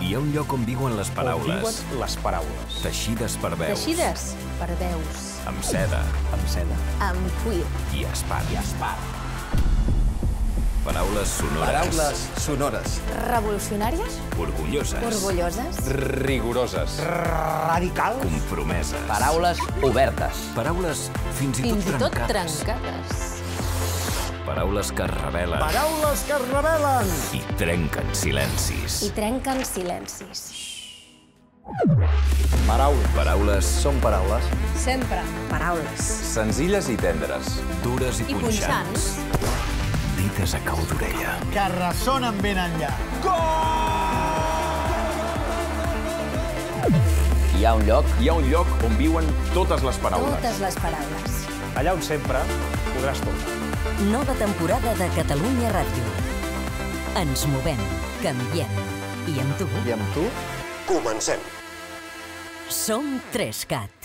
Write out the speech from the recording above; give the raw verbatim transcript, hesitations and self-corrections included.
Hi ha un lloc on viuen les paraules. On viuen les paraules. Teixides per veus. Teixides per veus. Amb seda. Amb seda. Amb cuir. I espart. I espart. Paraules sonores. Paraules sonores. Revolucionàries. Orgulloses. Orgulloses. Rigoroses. Radicals. Compromeses. Paraules obertes. Paraules fins i tot Fins i tot trencades. trencades. Paraules que es revelen. Paraules que es revelen. I trenquen silencis. I trenquen silencis. Paraules. Paraules Són paraules. Sempre. Paraules. Senzilles i tendres. dures i I punxants. Dites a cau d'orella. Que ressonen ben enllà. Hi ha un lloc Hi ha un lloc on viuen totes les paraules. Totes les paraules. Allà on sempre podràs tot. Nova temporada de Catalunya Ràdio. Ens movem, canviem. I amb tu I amb tu? Comencem. som tres cat.